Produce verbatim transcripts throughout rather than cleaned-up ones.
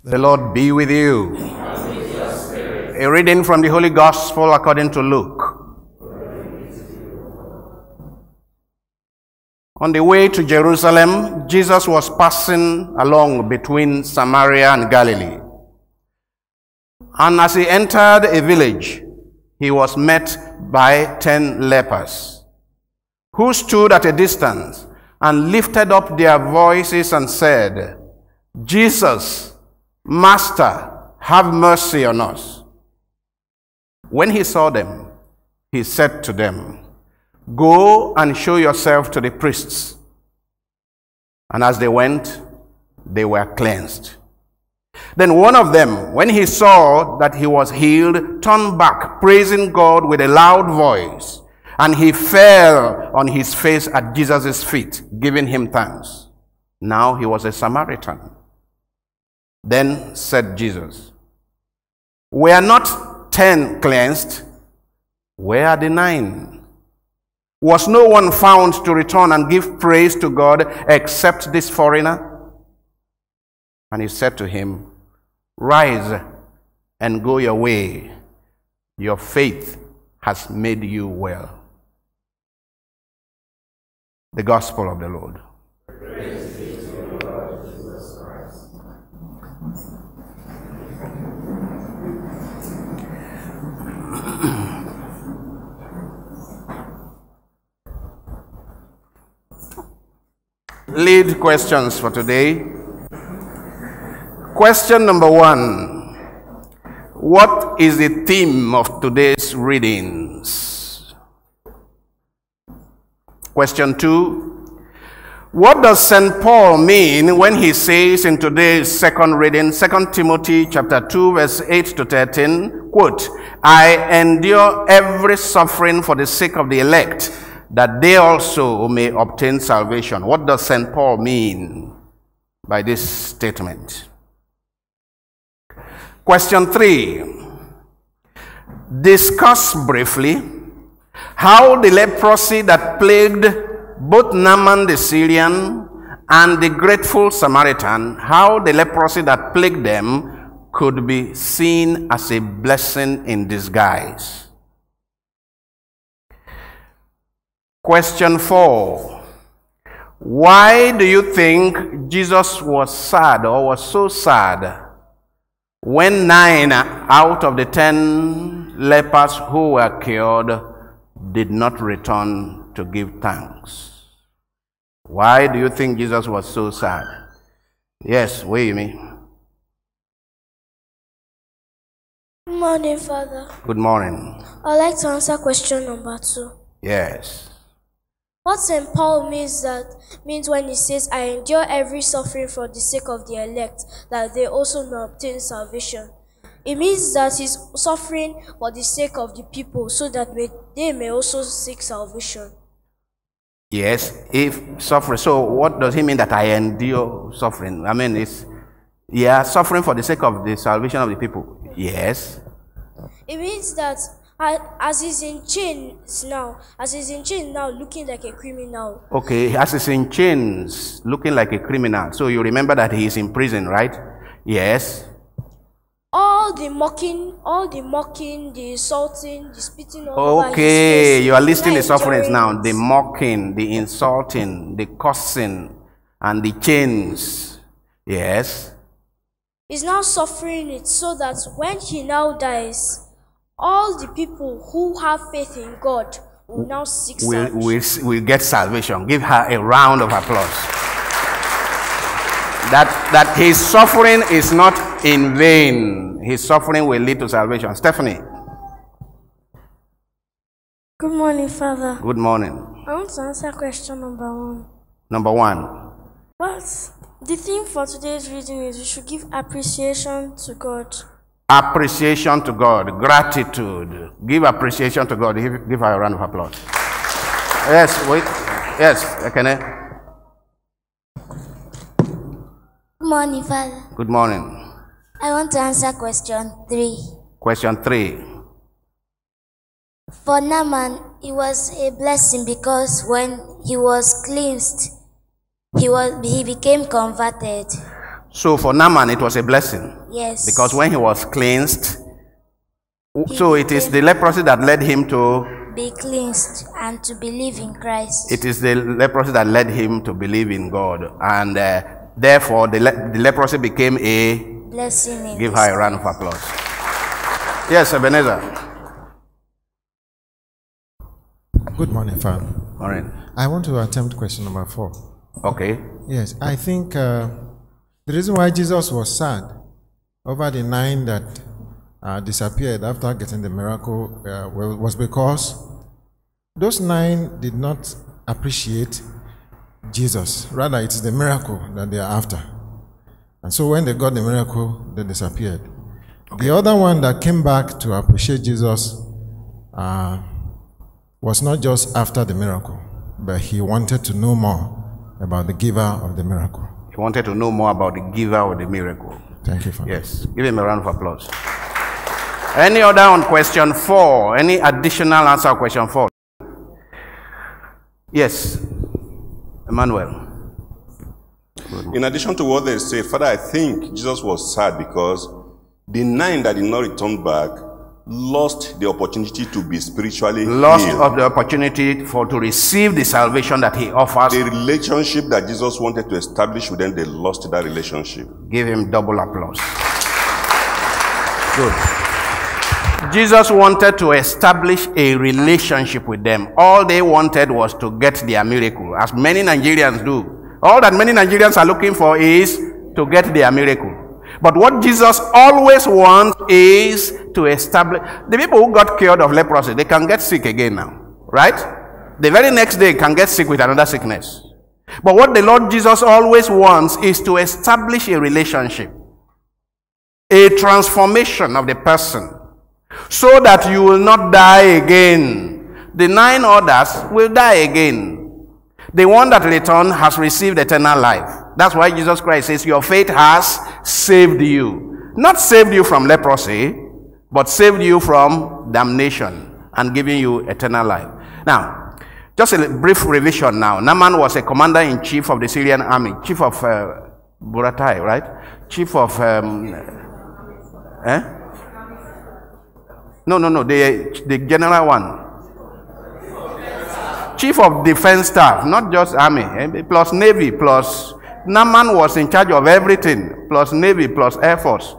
The Lord be with you. And with your spirit. A reading from the Holy Gospel according to Luke. On the way to Jerusalem, Jesus was passing along between Samaria and Galilee. And as he entered a village, he was met by ten lepers, who stood at a distance and lifted up their voices and said, "Jesus, Master, have mercy on us." When he saw them, he said to them, "Go and show yourself to the priests." And as they went, they were cleansed. Then one of them, when he saw that he was healed, turned back, praising God with a loud voice. And he fell on his face at Jesus' feet, giving him thanks. Now he was a Samaritan. Then said Jesus, "Were not ten cleansed? Where are the nine? Was no one found to return and give praise to God except this foreigner?" And he said to him, "Rise and go your way. Your faith has made you well." The Gospel of the Lord. Praise be to you, Lord Jesus Christ. Lead questions for today. Question number one. What is the theme of today's readings? Question two. What does Saint Paul mean when he says in today's second reading, Second Timothy chapter two, verse eight to thirteen, quote, "I endure every suffering for the sake of the elect, that they also may obtain salvation." What does Saint Paul mean by this statement? Question three. Discuss briefly how the leprosy that plagued both Naaman the Syrian and the grateful Samaritan, how the leprosy that plagued them could be seen as a blessing in disguise. Question four. Why do you think Jesus was sad or was so sad when nine out of the ten lepers who were cured did not return to give thanks? Why do you think Jesus was so sad? Yes, wait me. Good morning, Father. Good morning. I'd like to answer question number two. Yes. What Saint Paul means that means when he says, "I endure every suffering for the sake of the elect, that they also may obtain salvation." It means that he's suffering for the sake of the people, so that may, they may also seek salvation. Yes, if suffering. So what does he mean that I endure suffering? I mean, it's, yeah, suffering for the sake of the salvation of the people. Yes. It means that as he's in chains now, as he's in chains now, looking like a criminal. Okay, as he's in chains, looking like a criminal. So you remember that he is in prison, right? Yes. All the mocking, all the mocking, the insulting, the spitting all over his Okay, face, you are listing the sufferings now. it. The mocking, the insulting, the cursing, and the chains. Yes. He's now suffering it so that when he now dies, all the people who have faith in God will now seek We'll, salvation. we'll, we'll get salvation. Give her a round of applause. That, that his suffering is not in vain. His suffering will lead to salvation. Stephanie. Good morning, Father. Good morning. I want to answer question number one. Number one. What the theme for today's reading is we should give appreciation to God. Appreciation to God. Gratitude. Give appreciation to God. Give, give her a round of applause. Yes, wait. Yes, Ekene. Good morning, Father. Good morning. I want to answer question three. Question three. For Naaman, it was a blessing because when he was cleansed, he was he became converted. So for Naaman, it was a blessing. Yes. Because when he was cleansed, He so it is the leprosy that led him to... be cleansed and to believe in Christ. It is the leprosy that led him to believe in God. And uh, therefore, the, le the leprosy became a... blessing. Give her a round of applause. Yes, Ebenezer. Good morning, Father. All right. I want to attempt question number four. Okay. Yes, I think uh, the reason why Jesus was sad over the nine that uh, disappeared after getting the miracle uh, was because those nine did not appreciate Jesus. Rather, it is the miracle that they are after. And so when they got the miracle, they disappeared. Okay. The other one that came back to appreciate Jesus uh, was not just after the miracle, but he wanted to know more about the giver of the miracle. He wanted to know more about the giver of the miracle. Thank you, Father. Yes. Give him a round of applause. Any other on question four? Any additional answer on question four? Yes. Emmanuel. In addition to what they say, Father, I think Jesus was sad because the nine that did not return back lost the opportunity to be spiritually lost healed. of the opportunity for to receive the salvation that he offers. The relationship that Jesus wanted to establish with them, they lost that relationship. Give him double applause. Good. Jesus wanted to establish a relationship with them. All they wanted was to get their miracle, as many Nigerians do. All that many Nigerians are looking for is to get their miracle. But what Jesus always wants is to establish... The people who got cured of leprosy, they can get sick again now. Right? The very next day can get sick with another sickness. But what the Lord Jesus always wants is to establish a relationship. A transformation of the person. So that you will not die again. The nine others will die again. The one that returned has received eternal life. That's why Jesus Christ says, your faith has saved you. Not saved you from leprosy, but saved you from damnation and giving you eternal life. Now, just a brief revision now. Naaman was a commander-in-chief of the Syrian army. Chief of uh, Buratai, right? Chief of... Um, eh? No, no, no. The, the general one. Chief of defense staff, not just army, eh? Plus navy, plus... Naaman was in charge of everything, plus navy, plus air force.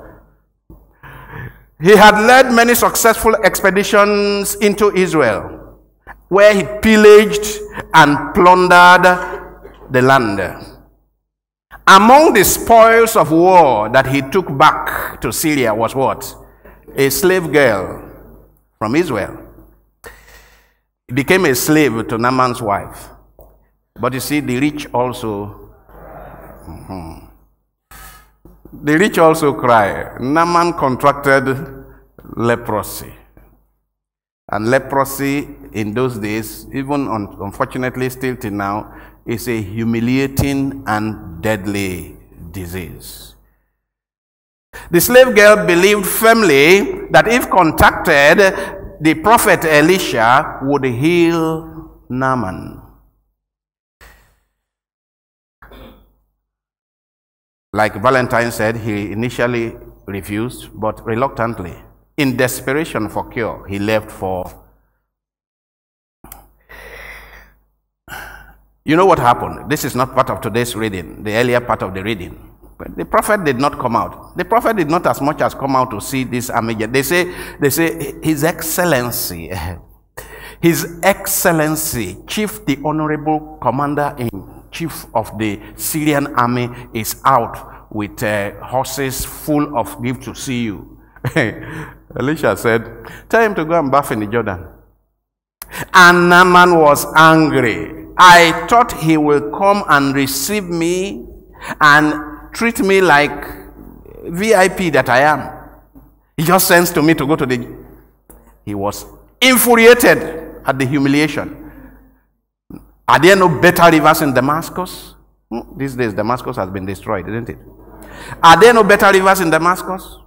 He had led many successful expeditions into Israel, where he pillaged and plundered the land. Among the spoils of war that he took back to Syria was what? A slave girl from Israel. He became a slave to Naaman's wife. But you see, the rich also Mm-hmm. The rich also cry. Naaman contracted leprosy. And leprosy in those days, even un unfortunately still till now, is a humiliating and deadly disease. The slave girl believed firmly that if contacted, the prophet Elisha would heal Naaman. Like Valentine said, he initially refused, but reluctantly, in desperation for cure, he left for... You know what happened? This is not part of today's reading, the earlier part of the reading. But the prophet did not come out. The prophet did not as much as come out to see this army. They say, they say, His Excellency, His Excellency, Chief, the Honorable Commander-in Chief of the Syrian army is out with uh, horses full of gifts to see you. Elisha said, tell him to go and bath in the Jordan. And Naaman was angry. I thought he will come and receive me and treat me like V I P that I am. He just sends to me to go to the... He was infuriated at the humiliation. Are there no better rivers in Damascus? Hmm? These days, Damascus has been destroyed, isn't it? Are there no better rivers in Damascus?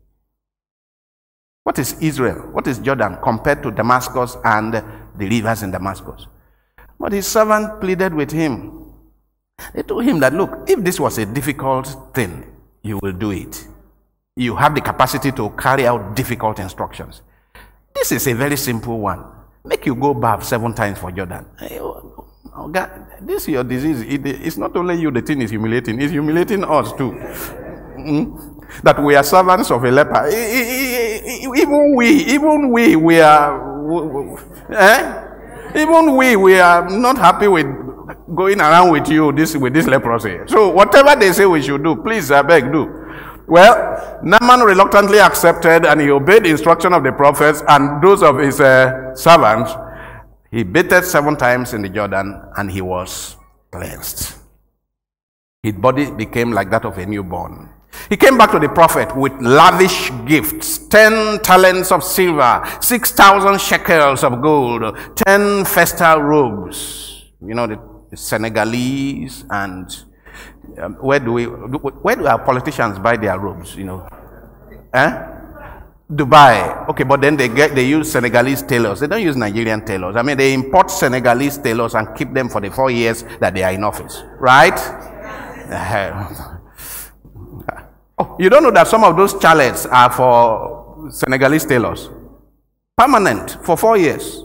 What is Israel? What is Jordan compared to Damascus and the rivers in Damascus? But his servant pleaded with him. They told him that, look, if this was a difficult thing, you will do it. You have the capacity to carry out difficult instructions. This is a very simple one. Make you go bath seven times for Jordan. Oh God, this is your disease. It, it's not only you the thing is humiliating, it's humiliating us too. Mm? That we are servants of a leper. Even we, even we, we are, eh? Even we, we are not happy with going around with you this with this leprosy. So whatever they say we should do, please, I beg, do. Well, Naaman reluctantly accepted, and he obeyed the instruction of the prophets and those of his uh, servants. He bathed seven times in the Jordan, and he was cleansed. His body became like that of a newborn. He came back to the prophet with lavish gifts: ten talents of silver, six thousand shekels of gold, ten festal robes. You know, the, the Senegalese and um, where do we? Where do our politicians buy their robes? You know, eh? Dubai. Okay, but then they get they use Senegalese tailors. They don't use Nigerian tailors. I mean, they import Senegalese tailors and keep them for the four years that they are in office, right? Uh, Oh, you don't know that some of those chalets are for Senegalese tailors? Permanent, for four years.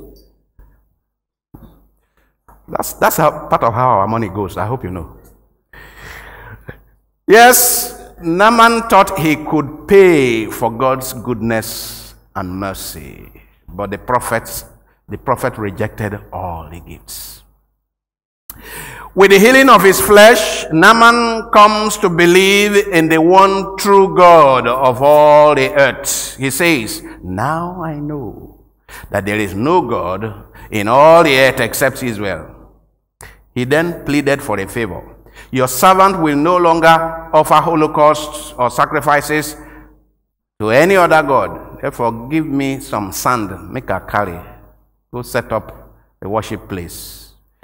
That's, that's how, part of how our money goes. I hope you know. Yes, Naaman thought he could pay for God's goodness and mercy. But the prophets, the prophet rejected all the gifts. With the healing of his flesh, Naaman comes to believe in the one true God of all the earth. He says, "Now I know that there is no God in all the earth except Israel." He then pleaded for a favor. "Your servant will no longer offer holocausts or sacrifices to any other God. Therefore, give me some sand, make a carry, go set up a worship place."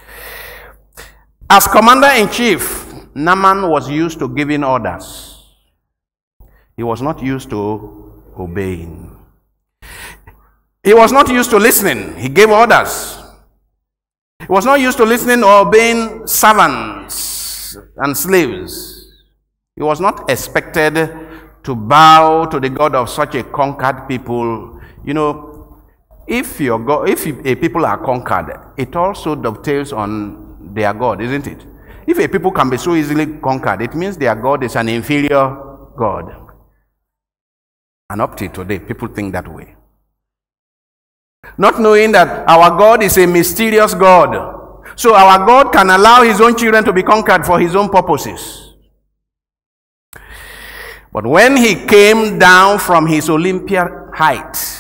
As commander-in-chief, Naaman was used to giving orders. He was not used to obeying. He was not used to listening. He gave orders. He was not used to listening or obeying servants and slaves. He was not expected to bow to the God of such a conquered people. You know, if, your God, if a people are conquered, it also dovetails on their God, isn't it? If a people can be so easily conquered, it means their God is an inferior God. And up till today, people think that way. Not knowing that our God is a mysterious God. So our God can allow his own children to be conquered for his own purposes. But when he came down from his Olympian height,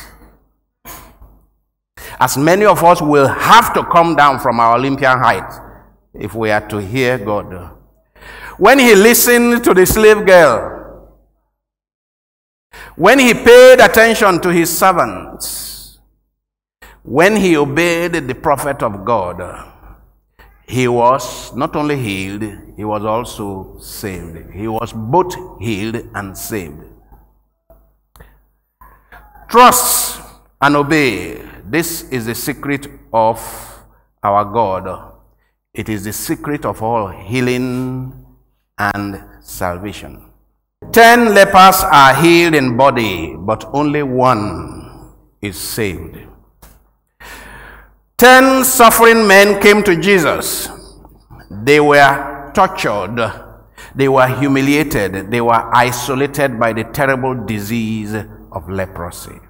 as many of us will have to come down from our Olympian height if we are to hear God. When he listened to the slave girl, when he paid attention to his servants, when he obeyed the prophet of God, he was not only healed, he was also saved. He was both healed and saved. Trust and obey. This is the secret of our God. It is the secret of all healing and salvation. Ten lepers are healed in body, but only one is saved. Ten suffering men came to Jesus. They were tortured, they were humiliated, they were isolated by the terrible disease of leprosy.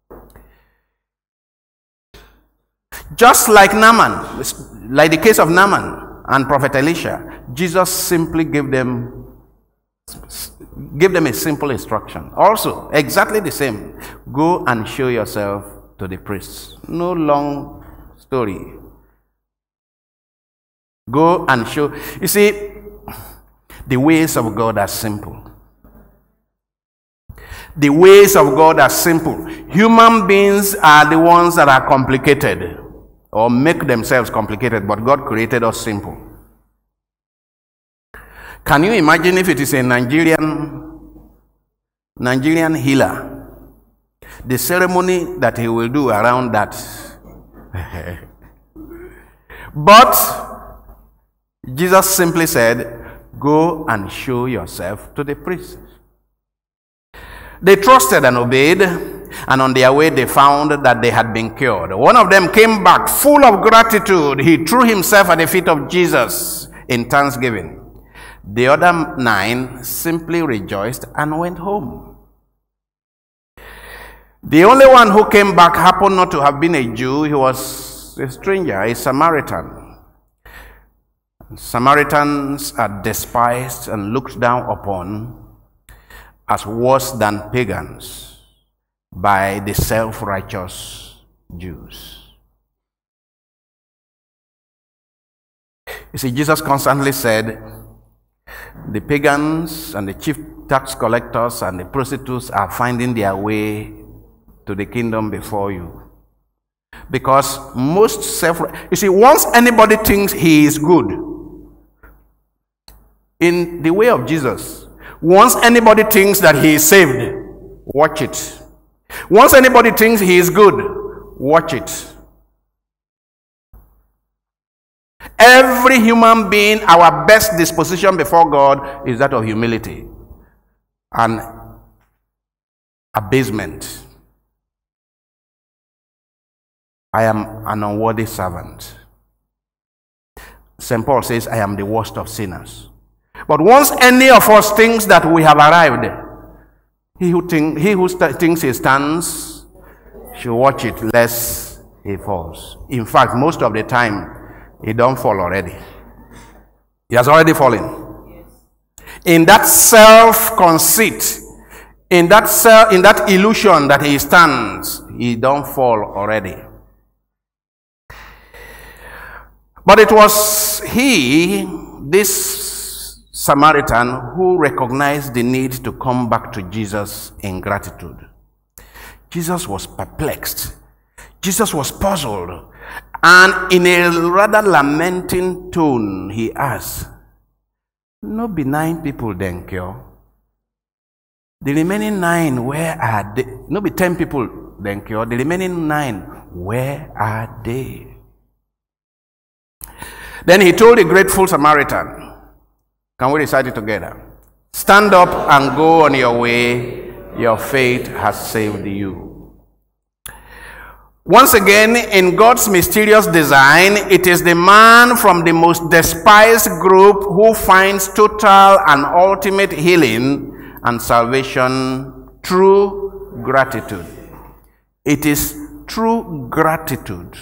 Just like Naaman, like the case of Naaman and Prophet Elisha, Jesus simply gave them, gave them a simple instruction. Also, exactly the same. Go and show yourself to the priests. No long story. Go and show. You see, the ways of God are simple. The ways of God are simple. Human beings are the ones that are complicated or make themselves complicated, but God created us simple. Can you imagine if it is a Nigerian Nigerian healer, the ceremony that he will do around that? But Jesus simply said, Go and show yourself to the priest. They trusted and obeyed, and on their way they found that they had been cured. One of them came back full of gratitude. He threw himself at the feet of Jesus in thanksgiving. The other nine simply rejoiced and went home. The only one who came back happened not to have been a Jew. He was a stranger, a Samaritan. Samaritans are despised and looked down upon as worse than pagans by the self-righteous Jews. You see, Jesus constantly said, the pagans and the chief tax collectors and the prostitutes are finding their way to the kingdom before you. Because most self, you see, once anybody thinks he is good, in the way of Jesus, once anybody thinks that he is saved, watch it. Once anybody thinks he is good, watch it. Every human being, our best disposition before God is that of humility and abasement. I am an unworthy servant. Saint Paul says, I am the worst of sinners. But once any of us thinks that we have arrived, he who, think, he who st thinks he stands should watch it lest he falls. In fact, most of the time, he don't fall already. He has already fallen. In that self-conceit, in that self, in that illusion that he stands, he don't fall already. But it was he, this Samaritan, who recognized the need to come back to Jesus in gratitude. Jesus was perplexed. Jesus was puzzled. And in a rather lamenting tone, he asked, no be nine people then cure. The remaining nine, where are they? No be ten people then cure. The remaining nine, where are they? Then he told the grateful Samaritan, can we recite it together? Stand up and go on your way. Your faith has saved you. Once again, in God's mysterious design, it is the man from the most despised group who finds total and ultimate healing and salvation through gratitude. It is through gratitude.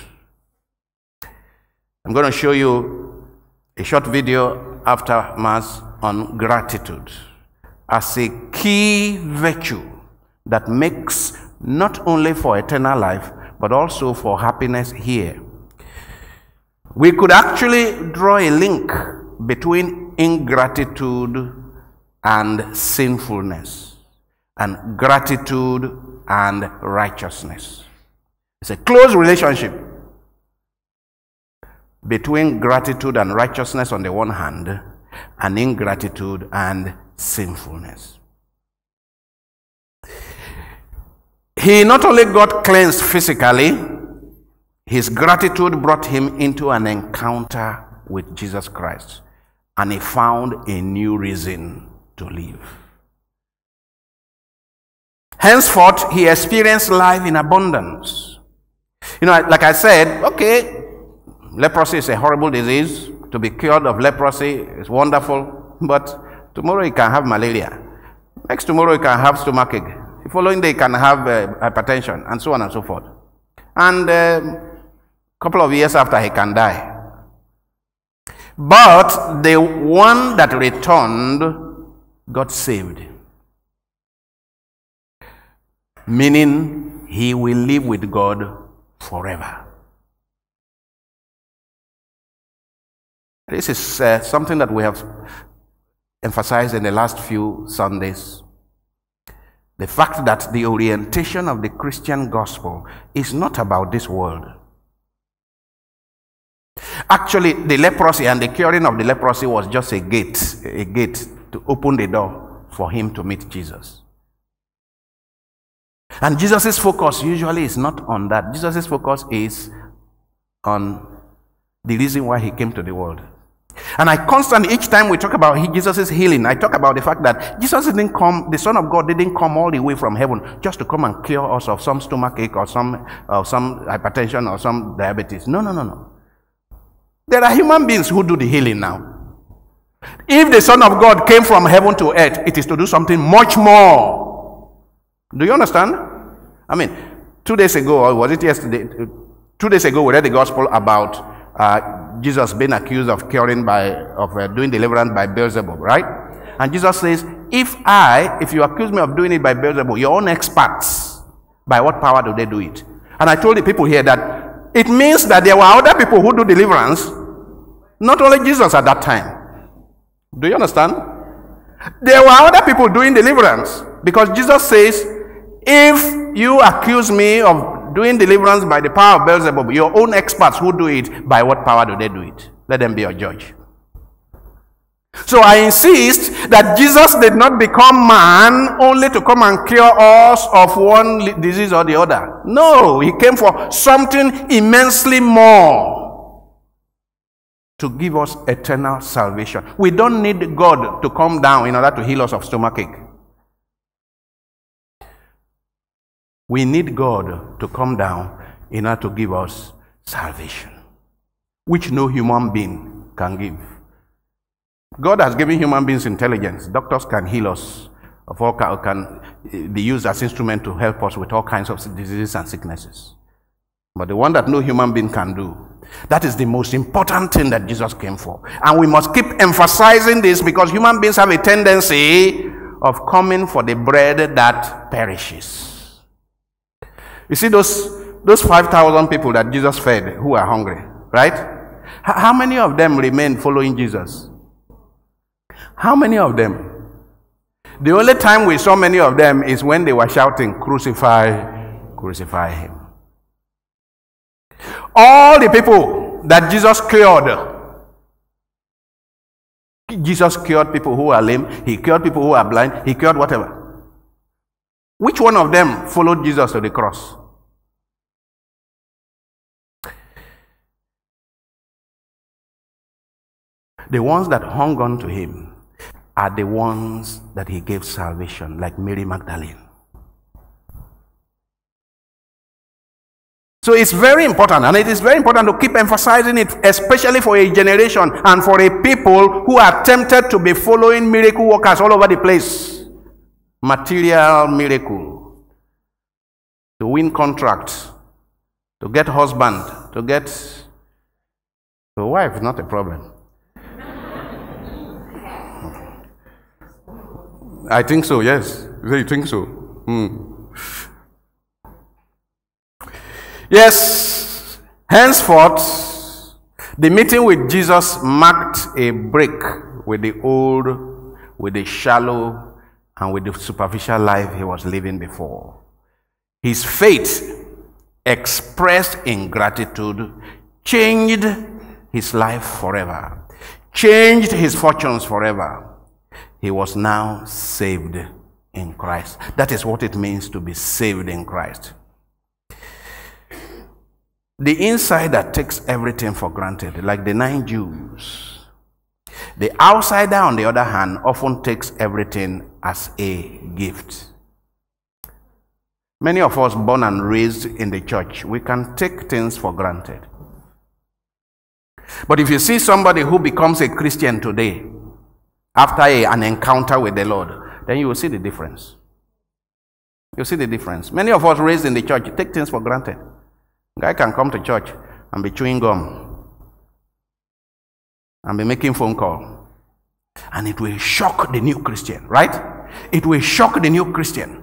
I'm going to show you a short video after Mass on gratitude as a key virtue that makes not only for eternal life, but also for happiness here. We could actually draw a link between ingratitude and sinfulness, and gratitude and righteousness. It's a close relationship between gratitude and righteousness on the one hand, and ingratitude and sinfulness. He not only got cleansed physically, his gratitude brought him into an encounter with Jesus Christ, and he found a new reason to live. Henceforth, he experienced life in abundance. You know, like I said, okay, leprosy is a horrible disease. To be cured of leprosy is wonderful, but tomorrow you can have malaria. Next tomorrow you can have stomachache. The following day you can have uh, hypertension, and so on and so forth. And a uh, couple of years after, he can die. But the one that returned got saved. Meaning he will live with God forever. This is uh, something that we have emphasized in the last few Sundays. The fact that the orientation of the Christian gospel is not about this world. Actually, the leprosy and the curing of the leprosy was just a gate, a gate to open the door for him to meet Jesus. And Jesus' focus usually is not on that. Jesus' focus is on the reason why he came to the world. And I constantly, each time we talk about Jesus' healing, I talk about the fact that Jesus didn't come, the Son of God didn't come all the way from heaven just to come and cure us of some stomach ache or some, or some hypertension or some diabetes. No, no, no, no. There are human beings who do the healing now. If the Son of God came from heaven to earth, it is to do something much more. Do you understand? I mean, two days ago, or was it yesterday? Two days ago, we read the gospel about uh, Jesus being accused of curing by, of uh, doing deliverance by Beelzebub, right? And Jesus says, if I, if you accuse me of doing it by Beelzebub, your own experts, by what power do they do it? And I told the people here that it means that there were other people who do deliverance, not only Jesus at that time. Do you understand? There were other people doing deliverance, because Jesus says, if you accuse me of doing deliverance by the power of Beelzebub, your own experts who do it, by what power do they do it? Let them be your judge. So I insist that Jesus did not become man only to come and cure us of one disease or the other. No, he came for something immensely more, to give us eternal salvation. We don't need God to come down in order to heal us of stomachache. We need God to come down in order to give us salvation, which no human being can give. God has given human beings intelligence. Doctors can heal us of all kinds, can be used as instrument to help us with all kinds of diseases and sicknesses. But the one that no human being can do, that is the most important thing that Jesus came for. And we must keep emphasizing this, because human beings have a tendency of coming for the bread that perishes. You see those, those five thousand people that Jesus fed who are hungry, right? H- how many of them remained following Jesus? How many of them? The only time we saw many of them is when they were shouting, crucify, crucify him. All the people that Jesus cured, Jesus cured people who are lame, he cured people who are blind, he cured whatever. Which one of them followed Jesus to the cross? The ones that hung on to him are the ones that he gave salvation, like Mary Magdalene. So it's very important, and it is very important to keep emphasizing it, especially for a generation and for a people who are tempted to be following miracle workers all over the place. Material miracle. To win contracts, to get husband, to get a wife, not a problem. I think so, yes. You think so? Hmm. Yes, henceforth, the meeting with Jesus marked a break with the old, with the shallow, and with the superficial life he was living before. His faith, expressed in gratitude, changed his life forever, changed his fortunes forever. He was now saved in Christ. That is what it means to be saved in Christ. The insider takes everything for granted, like the nine Jews. The outsider, on the other hand, often takes everything as a gift. Many of us born and raised in the church, we can take things for granted. But if you see somebody who becomes a Christian today, after a, an encounter with the Lord, then you will see the difference. You'll see the difference. Many of us raised in the church take things for granted. A guy can come to church and be chewing gum and be making phone call, and it will shock the new Christian, right? It will shock the new Christian.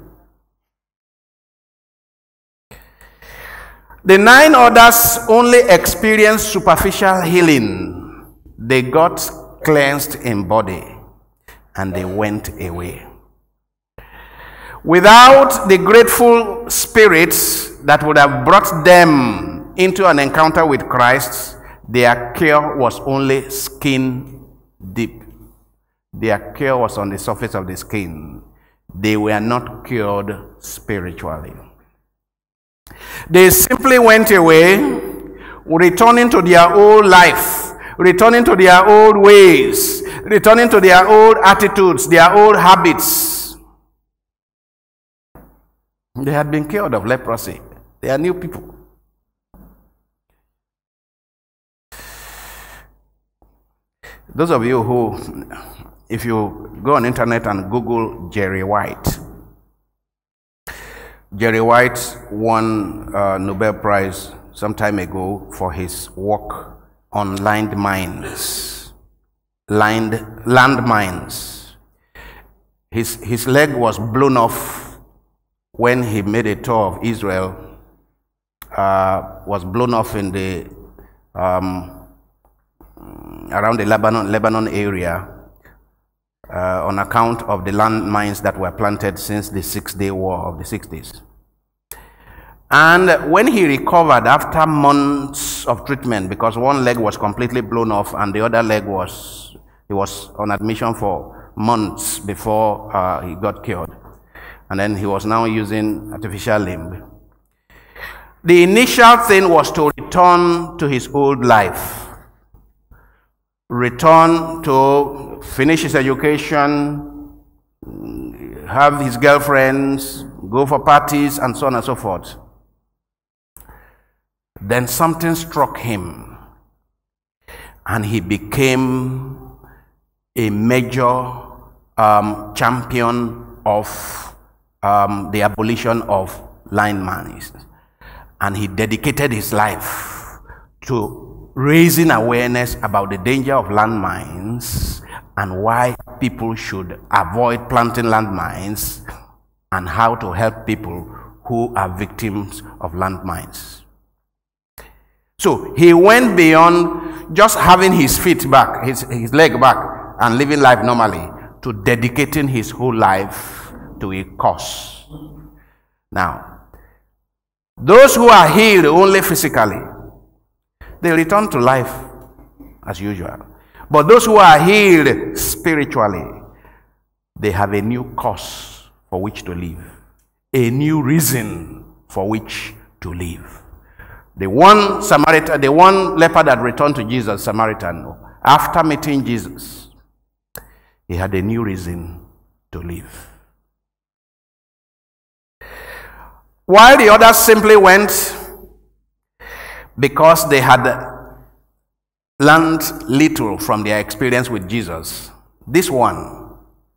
The nine others only experienced superficial healing. They got cleansed in body, and they went away. Without the grateful spirits that would have brought them into an encounter with Christ, their cure was only skin deep. Their cure was on the surface of the skin. They were not cured spiritually. They simply went away, returning to their old life, returning to their old ways, returning to their old attitudes, their old habits. They had been cured of leprosy. They are new people. Those of you who, if you go on internet and Google Jerry White, Jerry White won a Nobel Prize some time ago for his work on landmines. Land, landmines. His, his leg was blown off when he made a tour of Israel, uh, was blown off in the um, around the Lebanon, Lebanon area uh, on account of the landmines that were planted since the Six-Day War of the sixties. And when he recovered after months of treatment, because one leg was completely blown off and the other leg was, he was on admission for months before uh, he got cured. And then he was now using artificial limb. The initial thing was to return to his old life. Return to finish his education, have his girlfriends, go for parties, and so on and so forth. Then something struck him, and he became a major um, champion of um, the abolition of landmines. And he dedicated his life to raising awareness about the danger of landmines and why people should avoid planting landmines and how to help people who are victims of landmines. So he went beyond just having his feet back, his, his leg back, and living life normally, to dedicating his whole life to a cause. Now, those who are healed only physically, they return to life as usual. But those who are healed spiritually, they have a new cause for which to live, a new reason for which to live. The one Samaritan, the one leper that returned to Jesus, Samaritan, after meeting Jesus, he had a new reason to live. While the others simply went because they had learned little from their experience with Jesus, this one,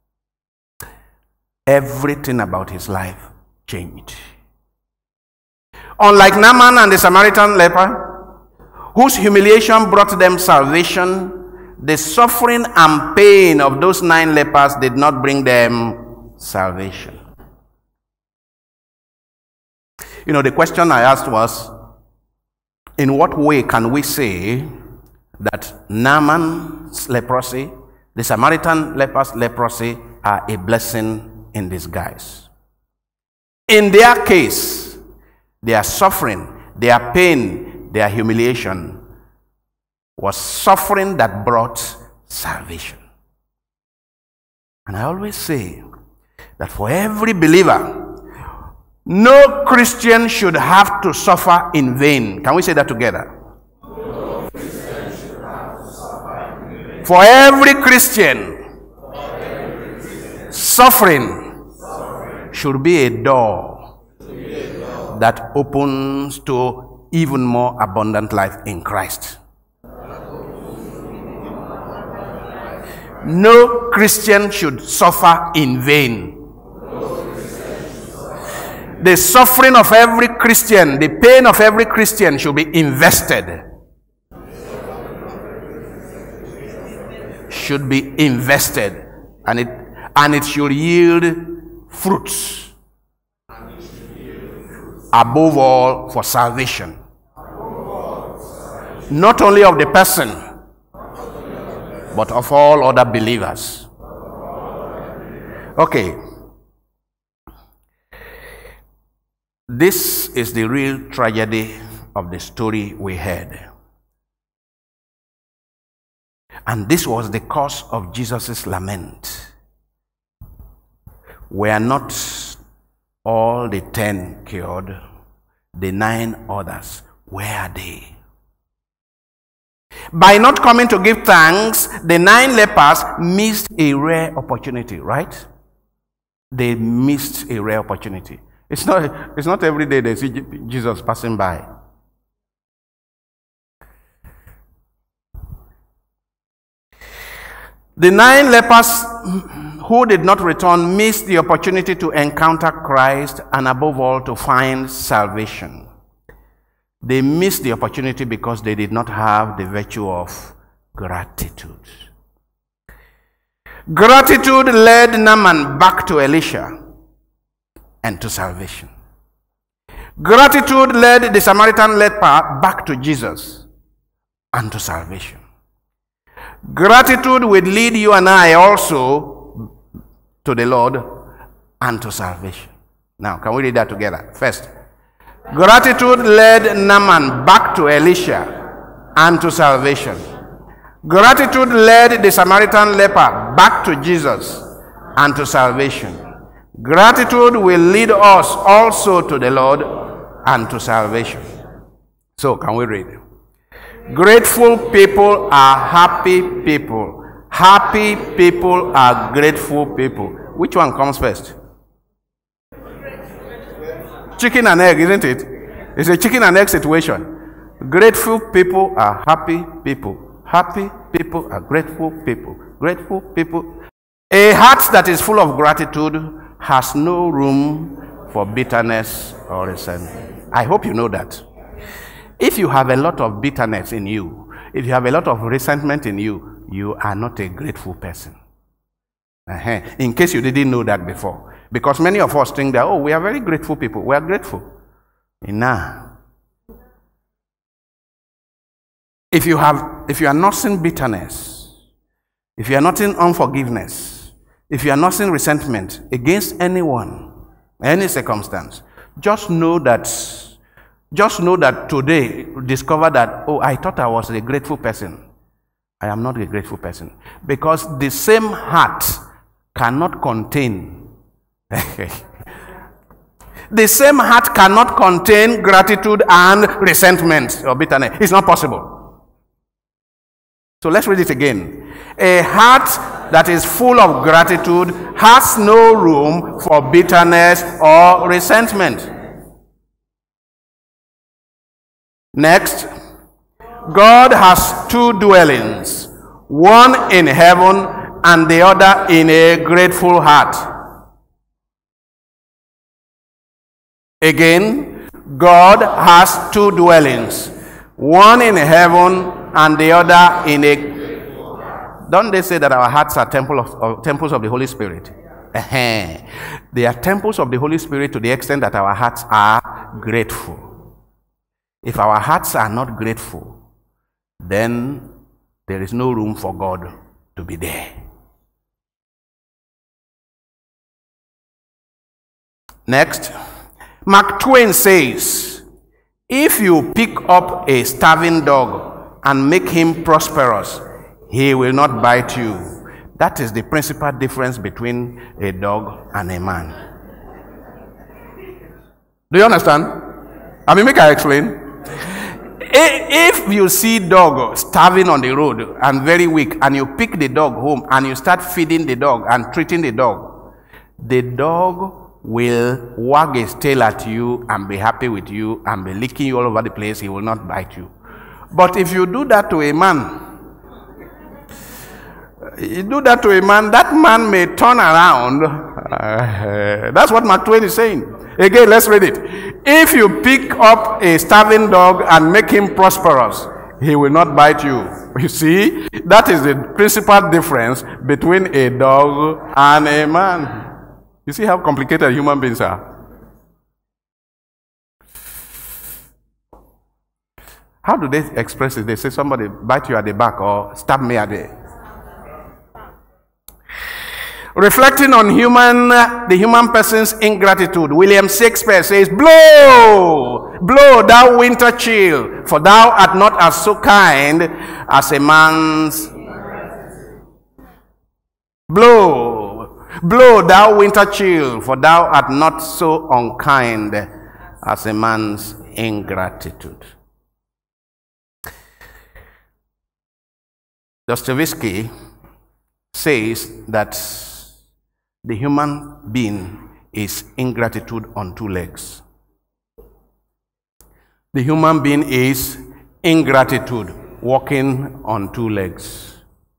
everything about his life changed. Unlike Naaman and the Samaritan leper, whose humiliation brought them salvation, the suffering and pain of those nine lepers did not bring them salvation. You know, the question I asked was, in what way can we say that Naaman's leprosy, the Samaritan leper's leprosy, are a blessing in disguise? In their case, their suffering, their pain, their humiliation was suffering that brought salvation. And I always say that for every believer, no Christian should have to suffer in vain. Can we say that together? No Christian should have to suffer in vain. For every Christian, For every Christian suffering, suffering should be a door, should be a door that opens to even more abundant life in Christ. No Christian should suffer in vain. The suffering of every Christian, the pain of every Christian should be invested. Should be invested. And it, and it should yield fruits. Above all, for salvation. Not only of the person, but of all other believers. Okay. This is the real tragedy of the story we heard. And this was the cause of Jesus' lament. Were not all the ten cured? The nine others, where are they? By not coming to give thanks, the nine lepers missed a rare opportunity, right? They missed a rare opportunity. It's not, it's not every day they see Jesus passing by. The nine lepers who did not return missed the opportunity to encounter Christ and above all to find salvation. They missed the opportunity because they did not have the virtue of gratitude. Gratitude led Naaman back to Elisha and to salvation. Gratitude led the Samaritan leper back to Jesus and to salvation. Gratitude will lead you and I also to the Lord and to salvation. Now, can we read that together? First, gratitude led Naaman back to Elisha and to salvation. Gratitude led the Samaritan leper back to Jesus and to salvation. Gratitude will lead us also to the Lord and to salvation. So, can we read? Grateful people are happy people. Happy people are grateful people. Which one comes first? Chicken and egg, isn't it? It's a chicken and egg situation. Grateful people are happy people. Happy people are grateful people. Grateful people. A heart that is full of gratitude has no room for bitterness or resentment. I hope you know that. If you have a lot of bitterness in you, if you have a lot of resentment in you, you are not a grateful person. Uh-huh. In case you didn't know that before. Because many of us think that, oh, we are very grateful people. We are grateful. Nah. If you have, if you are nursing bitterness, if you are nursing unforgiveness, if you are nursing resentment against anyone, any circumstance, just know that, just know that today, discover that, oh, I thought I was a grateful person. I am not a grateful person. Because the same heart cannot contain, the same heart cannot contain gratitude and resentment or bitterness. It's not possible. So let's read it again. A heart that is full of gratitude has no room for bitterness or resentment. Next, God has two dwellings, one in heaven and the other in a grateful heart. Again, God has two dwellings, one in heaven and the other in a... Don't they say that our hearts are temple of, or temples of the Holy Spirit? Uh-huh. They are temples of the Holy Spirit to the extent that our hearts are grateful. If our hearts are not grateful, then there is no room for God to be there. Next, Mark Twain says, if you pick up a starving dog and make him prosperous, he will not bite you. That is the principal difference between a dog and a man. Do you understand? I mean, make I explain. If you see dog starving on the road and very weak, and you pick the dog home and you start feeding the dog and treating the dog, the dog will wag his tail at you and be happy with you and be licking you all over the place. He will not bite you. But if you do that to a man, you do that to a man, that man may turn around. Uh, that's what Mark Twain is saying. Again, let's read it. If you pick up a starving dog and make him prosperous, he will not bite you. You see, that is the principal difference between a dog and a man. You see how complicated human beings are? How do they express it? They say somebody bite you at the back or stab me at the... Reflecting on human, the human person's ingratitude, William Shakespeare says, blow, blow, thou winter chill, for thou art not as so kind as a man's... Blow, blow, thou winter chill, for thou art not so unkind as a man's ingratitude. Dostoevsky says that the human being is ingratitude on two legs. The human being is ingratitude, walking on two legs.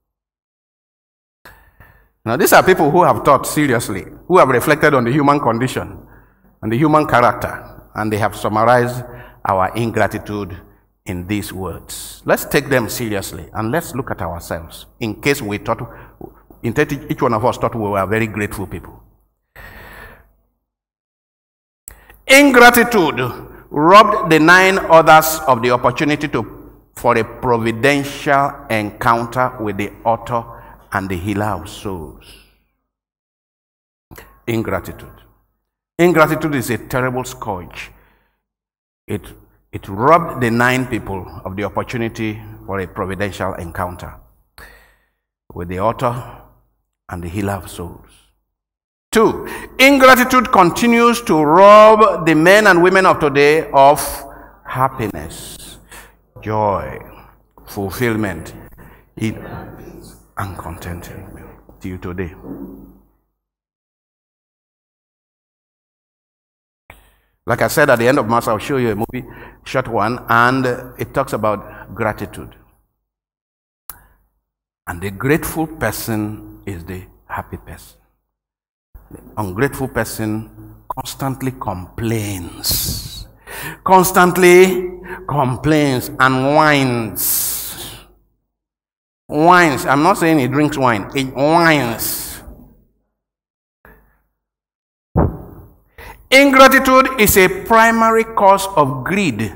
Now, these are people who have thought seriously, who have reflected on the human condition and the human character, and they have summarized our ingratitude in these words. Let's take them seriously and let's look at ourselves in case we thought, in case each one of us thought we were very grateful people. Ingratitude robbed the nine others of the opportunity to, for a providential encounter with the author and the healer of souls. Ingratitude. Ingratitude is a terrible scourge. It, it robbed the nine people of the opportunity for a providential encounter with the author and the healer of souls. Two, ingratitude continues to rob the men and women of today of happiness, joy, fulfillment, and contentment till today. Like I said at the end of Mass, I'll show you a movie, short one, and it talks about gratitude. And the grateful person is the happy person. The ungrateful person constantly complains, constantly complains and whines. Whines. I'm not saying he drinks wine, he whines. Ingratitude is a primary cause of greed.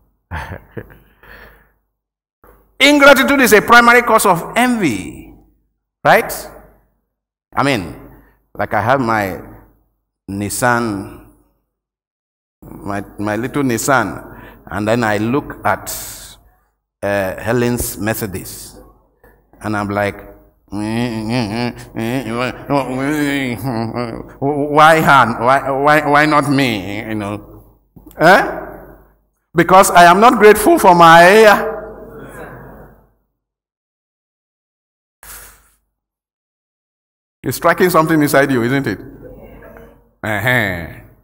Ingratitude is a primary cause of envy, right? I mean, like I have my Nissan, my, my little Nissan, and then I look at uh, Helen's Mercedes, and I'm like, why her? Why, why, why not me? You know, eh? Because I am not grateful for my. It's striking something inside you, isn't it? Uh-huh.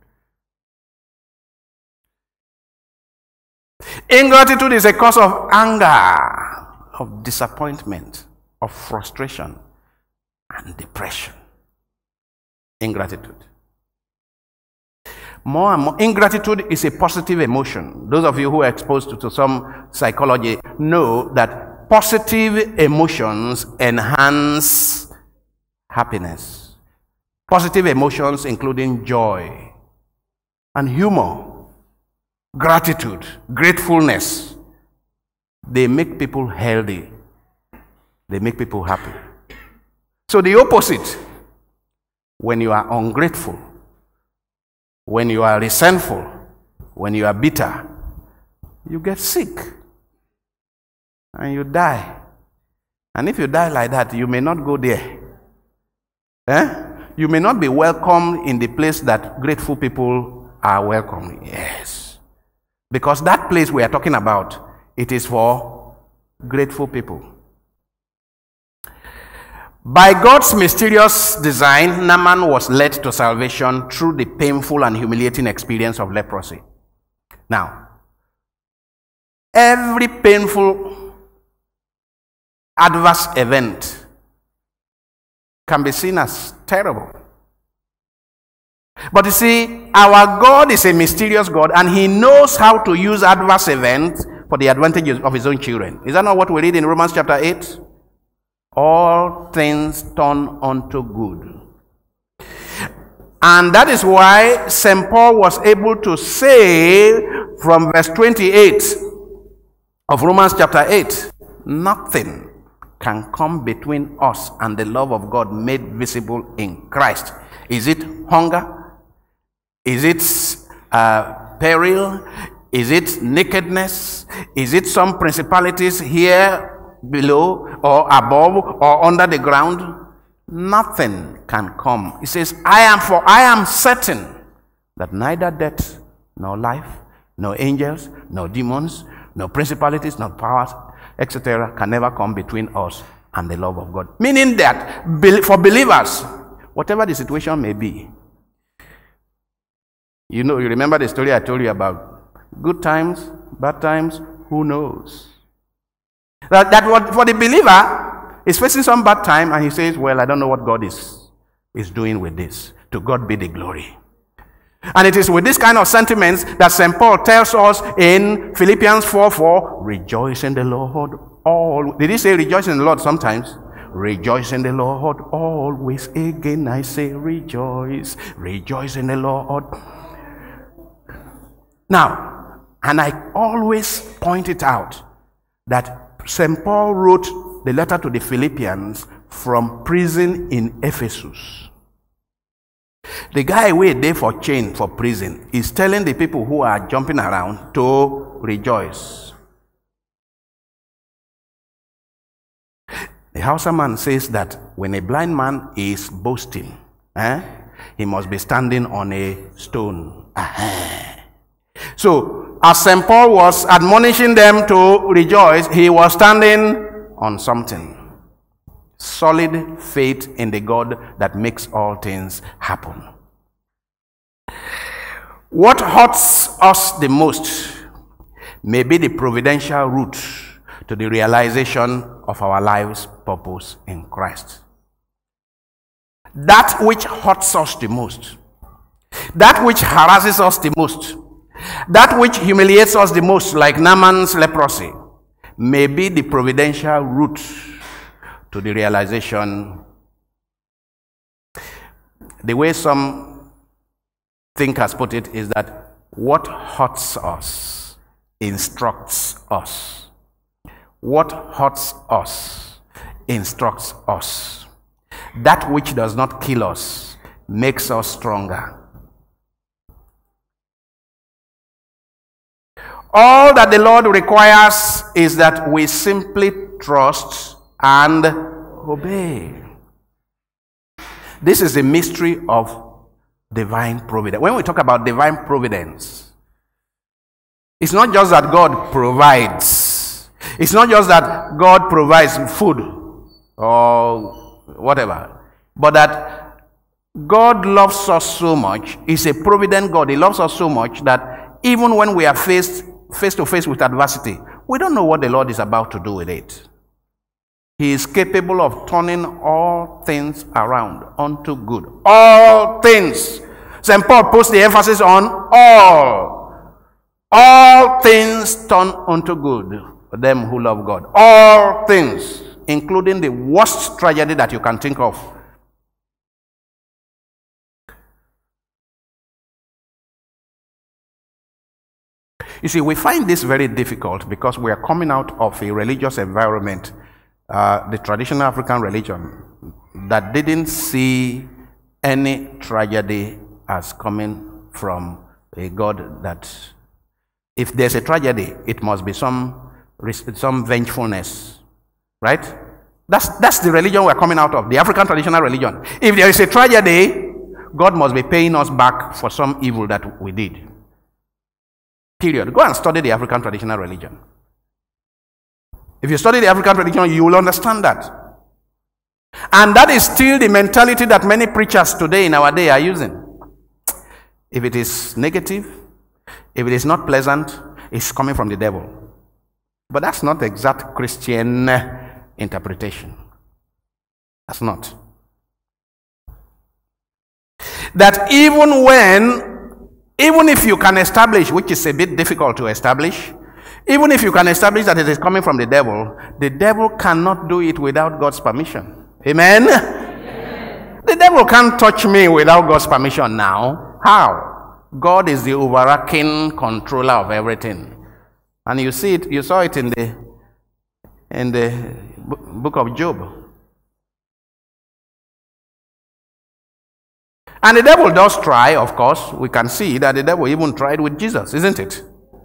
Ingratitude is a cause of anger, of disappointment, of frustration, and depression. Ingratitude. More and more, ingratitude is a positive emotion. Those of you who are exposed to, to some psychology know that positive emotions enhance happiness. Positive emotions including joy and humor, gratitude, gratefulness, they make people healthy. They make people happy. So the opposite, when you are ungrateful, when you are resentful, when you are bitter, you get sick and you die. And if you die like that, you may not go there. Eh? You may not be welcome in the place that grateful people are welcome. Yes. Because that place we are talking about, it is for grateful people. By God's mysterious design, Naaman was led to salvation through the painful and humiliating experience of leprosy. Now, every painful, adverse event can be seen as terrible. But you see, our God is a mysterious God, and He knows how to use adverse events for the advantage of His own children. Is that not what we read in Romans chapter eight? All things turn unto good. And that is why Saint Paul was able to say from verse twenty-eight of Romans chapter eight, nothing can come between us and the love of God made visible in Christ. Is it hunger? Is it uh, peril? Is it nakedness? Is it some principalities here below or above or under the ground? Nothing can come. He says, I am for I am certain that neither death, nor life, nor angels, nor demons, nor principalities, nor powers, et cetera, can never come between us and the love of God. Meaning that for believers, whatever the situation may be, you know, you remember the story I told you about good times, bad times, who knows? That, that what, for the believer is facing some bad time and he says, well, I don't know what God is, is doing with this. To God be the glory. And it is with this kind of sentiments that Saint Paul tells us in Philippians four four, rejoice in the Lord all. Did he say rejoice in the Lord sometimes? Rejoice in the Lord always. Again I say rejoice. Rejoice in the Lord. Now, and I always point it out that Saint Paul wrote the letter to the Philippians from prison in Ephesus. The guy waiting there for chain for prison is telling the people who are jumping around to rejoice. The Hausa man says that when a blind man is boasting, eh, he must be standing on a stone. So, as Saint Paul was admonishing them to rejoice, he was standing on something. Solid faith in the God that makes all things happen. What hurts us the most may be the providential route to the realization of our life's purpose in Christ. That which hurts us the most, that which harasses us the most, that which humiliates us the most, like Naaman's leprosy, may be the providential route to the realization. The way some thinkers put it is that what hurts us instructs us. What hurts us instructs us. That which does not kill us makes us stronger. All that the Lord requires is that we simply trust and obey. This is the mystery of divine providence. When we talk about divine providence, it's not just that God provides. It's not just that God provides food or whatever, but that God loves us so much. He's a provident God. He loves us so much that even when we are faced face to face with adversity, we don't know what the Lord is about to do with it. He is capable of turning all things around unto good. All things. Saint Paul puts the emphasis on all. All things turn unto good for them who love God. All things, including the worst tragedy that you can think of. You see, we find this very difficult because we are coming out of a religious environment, uh, the traditional African religion, that didn't see any tragedy as coming from a God that, if there's a tragedy, it must be some, some vengefulness, right? That's, that's the religion we're coming out of, the African traditional religion. If there is a tragedy, God must be paying us back for some evil that we did. Period. Go and study the African traditional religion. If you study the African religion, you will understand that. And that is still the mentality that many preachers today in our day are using. If it is negative, if it is not pleasant, it's coming from the devil. But that's not exact Christian interpretation. That's not. That even when Even if you can establish, which is a bit difficult to establish, even if you can establish that it is coming from the devil, the devil cannot do it without God's permission. Amen? Amen. The devil can't touch me without God's permission now. How? God is the overarching controller of everything. And you see it, you saw it in the in the book of Job. And the devil does try, of course. We can see that the devil even tried with Jesus, isn't it?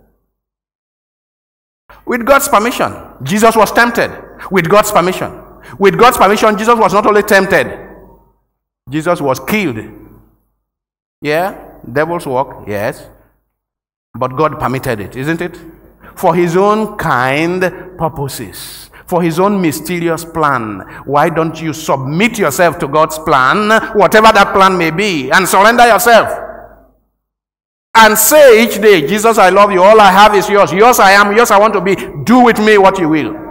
With God's permission, Jesus was tempted. With God's permission. With God's permission, Jesus was not only tempted, Jesus was killed. Yeah, devil's work, yes. But God permitted it, isn't it? for his own kind purposes, for his own mysterious plan. Why don't you submit yourself to God's plan, whatever that plan may be, and surrender yourself? And say each day, Jesus, I love you. All I have is yours. Yours I am. Yours I want to be. Do with me what you will.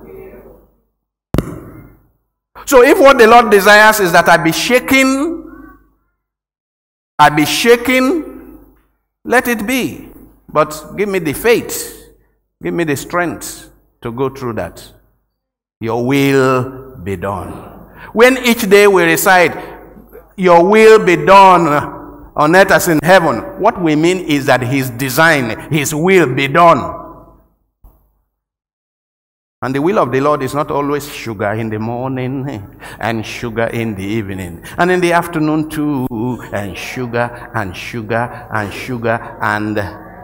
So if what the Lord desires is that I be shaken, I be shaken, let it be. But give me the faith, give me the strength to go through that. Your will be done. When each day we recite, your will be done on earth as in heaven, what we mean is that his design, his will be done. And the will of the Lord is not always sugar in the morning and sugar in the evening. And in the afternoon too, and sugar and sugar and sugar and...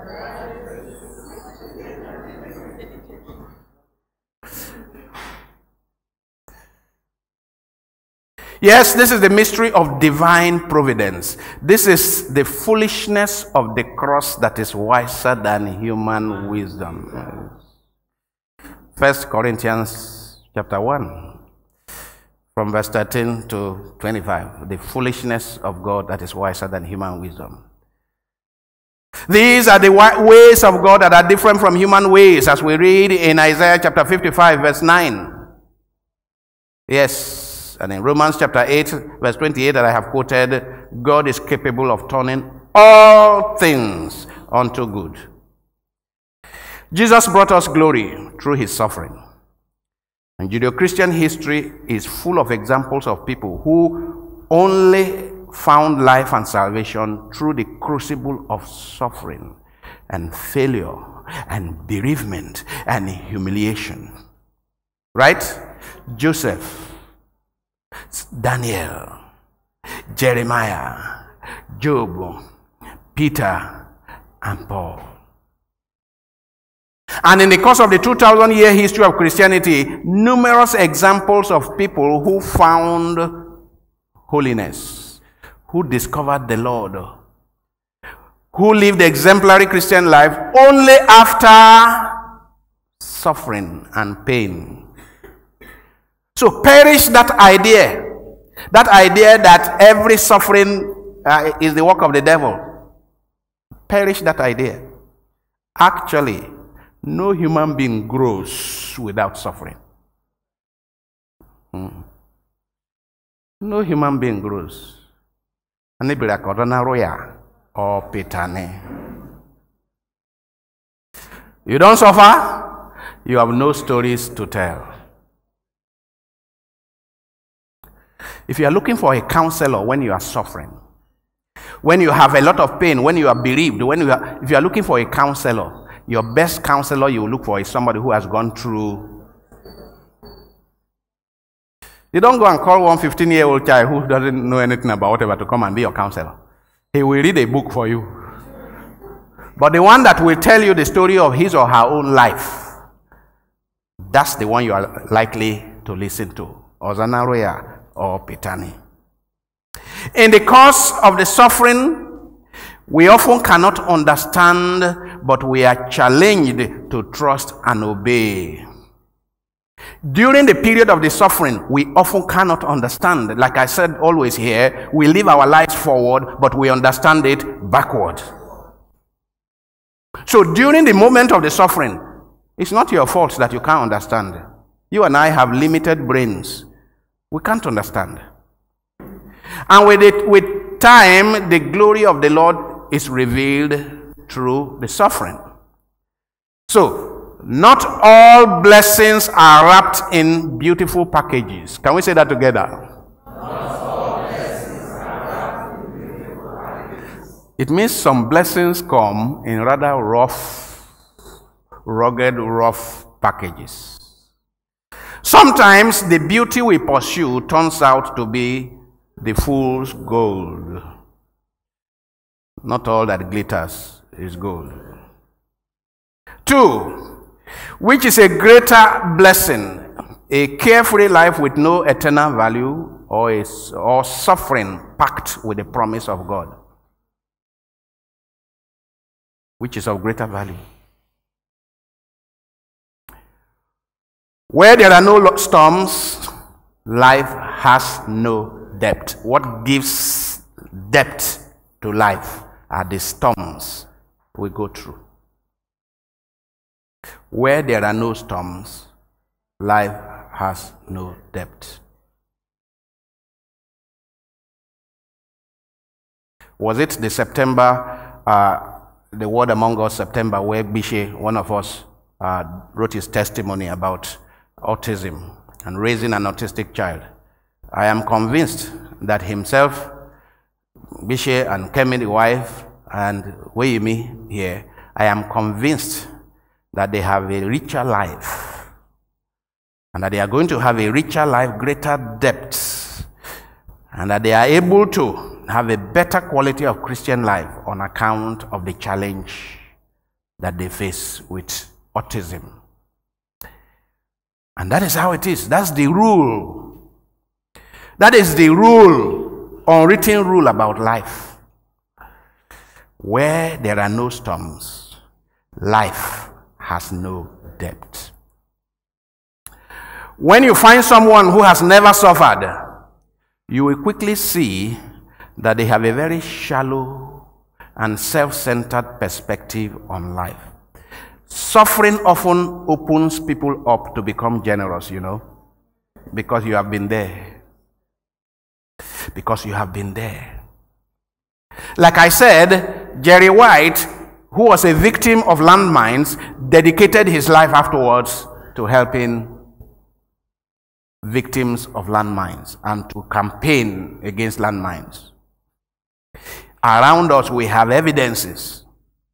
Yes, this is the mystery of divine providence. This is the foolishness of the cross that is wiser than human wisdom. First Corinthians chapter one, from verse thirteen to twenty-five. The foolishness of God that is wiser than human wisdom. These are the ways of God that are different from human ways, as we read in Isaiah chapter fifty-five, verse nine. Yes. And in Romans chapter eight, verse twenty-eight that I have quoted, God is capable of turning all things unto good. Jesus brought us glory through his suffering. And Judeo-Christian history is full of examples of people who only found life and salvation through the crucible of suffering and failure and bereavement and humiliation. Right? Joseph, Daniel, Jeremiah, Job, Peter, and Paul. And in the course of the two thousand year history of Christianity, numerous examples of people who found holiness, who discovered the Lord, who lived exemplary Christian life only after suffering and pain. So perish that idea, that idea that every suffering uh, is the work of the devil. Perish that idea. Actually, no human being grows without suffering. Hmm. No human being grows. Or pitane. You don't suffer, you have no stories to tell. If you are looking for a counselor when you are suffering, when you have a lot of pain, when you are bereaved, when you are, if you are looking for a counselor, your best counselor you will look for is somebody who has gone through. You don't go and call one fifteen-year-old child who doesn't know anything about whatever to come and be your counselor. He will read a book for you. But the one that will tell you the story of his or her own life, that's the one you are likely to listen to. Ozanaroya or Pitani. In the course of the suffering, we often cannot understand, but we are challenged to trust and obey. During the period of the suffering, we often cannot understand. Like I said always here, we live our lives forward, but we understand it backward. So during the moment of the suffering, it's not your fault that you can't understand. You and I have limited brains. We can't understand. And with it, with time, the glory of the Lord is revealed through the suffering. So, not all blessings are wrapped in beautiful packages. Can we say that together? Not all blessings are wrapped in beautiful packages. It means some blessings come in rather rough, rugged, rough packages. Sometimes the beauty we pursue turns out to be the fool's gold. Not all that glitters is gold. Two, which is a greater blessing? A carefree life with no eternal value, or, a, or suffering packed with the promise of God? Which is of greater value? Where there are no storms, life has no depth. What gives depth to life are the storms we go through. Where there are no storms, life has no depth. Was it the September, uh, the word among us, September, where Bishe, one of us, uh, wrote his testimony about autism and raising an autistic child? I am convinced that himself, Bishe, and Kemi, the wife, and Weyemi here, I am convinced that they have a richer life, and that they are going to have a richer life, greater depth, and that they are able to have a better quality of Christian life on account of the challenge that they face with autism. And that is how it is. That's the rule. That is the rule, unwritten rule about life. Where there are no storms, life has no depth. When you find someone who has never suffered, you will quickly see that they have a very shallow and self-centered perspective on life. Suffering often opens people up to become generous, you know, because you have been there. Because you have been there. Like I said, Jerry White, who was a victim of landmines, dedicated his life afterwards to helping victims of landmines and to campaign against landmines. Around us, we have evidences.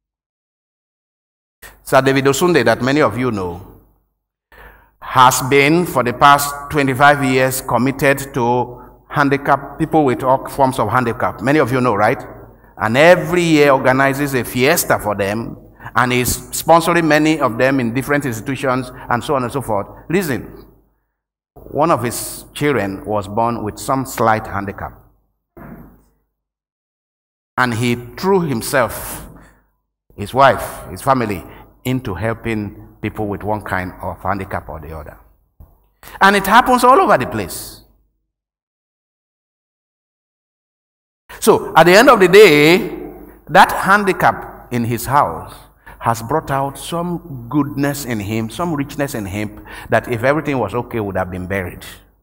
Sir David Osunde, that many of you know, has been for the past twenty-five years committed to handicap people with all forms of handicap. Many of you know, right? And every year organizes a fiesta for them and is sponsoring many of them in different institutions and so on and so forth. Listen, one of his children was born with some slight handicap. And he threw himself, his wife, his family, into helping people with one kind of handicap or the other. And it happens all over the place. So, at the end of the day, that handicap in his house has brought out some goodness in him, some richness in him, that if everything was okay, would have been buried.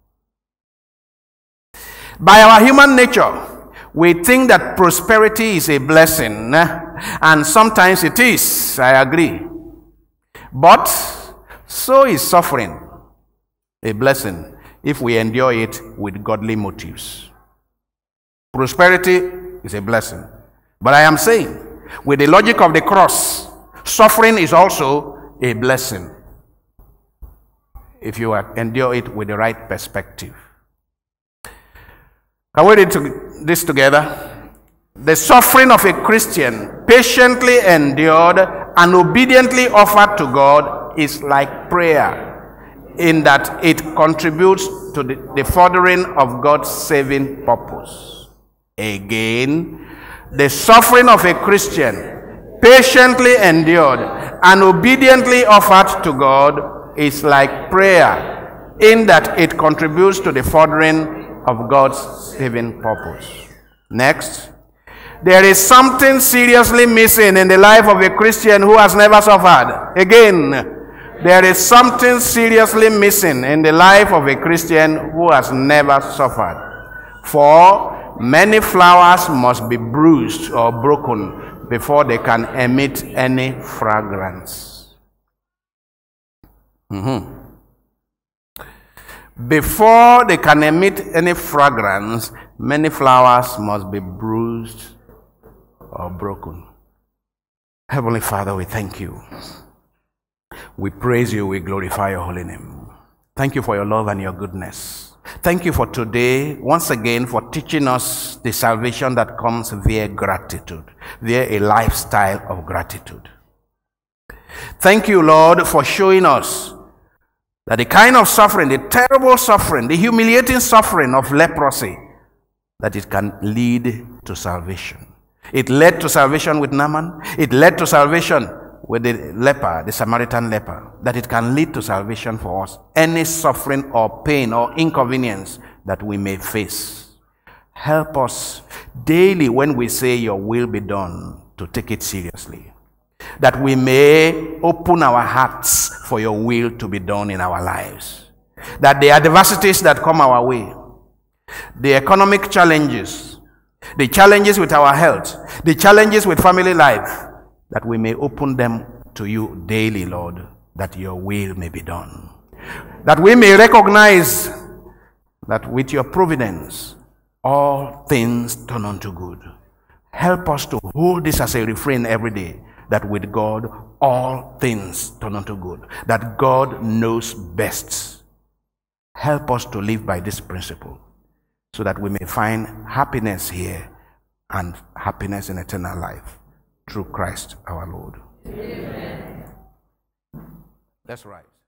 By our human nature, we think that prosperity is a blessing, and sometimes it is, I agree. But so is suffering a blessing if we endure it with godly motives. Prosperity is a blessing. But I am saying, with the logic of the cross, suffering is also a blessing if you endure it with the right perspective. Can we read this together? The suffering of a Christian, patiently endured and obediently offered to God, is like prayer, in that it contributes to the, the furthering of God's saving purpose. Again, the suffering of a Christian, patiently endured and obediently offered to God, is like prayer, in that it contributes to the furthering of God's saving purpose. Next, there is something seriously missing in the life of a Christian who has never suffered. Again, there is something seriously missing in the life of a Christian who has never suffered. For many flowers must be bruised or broken before they can emit any fragrance. Mm-hmm. Before they can emit any fragrance, many flowers must be bruised or broken. Heavenly Father, we thank you. We praise you, we glorify your holy name. Thank you for your love and your goodness. Thank you for today, once again, for teaching us the salvation that comes via gratitude, via a lifestyle of gratitude. Thank you, Lord, for showing us that the kind of suffering, the terrible suffering, the humiliating suffering of leprosy, that it can lead to salvation. It led to salvation with Naaman. It led to salvation with the leper, the Samaritan leper, that it can lead to salvation for us. Any suffering or pain or inconvenience that we may face. Help us daily when we say your will be done to take it seriously. That we may open our hearts for your will to be done in our lives. That the adversities that come our way, the economic challenges, the challenges with our health, the challenges with family life, that we may open them to you daily, Lord, that your will may be done. That we may recognize that with your providence, all things turn unto good. Help us to hold this as a refrain every day, that with God, all things turn unto good. That God knows best. Help us to live by this principle, so that we may find happiness here and happiness in eternal life through Christ our Lord. Amen. That's right.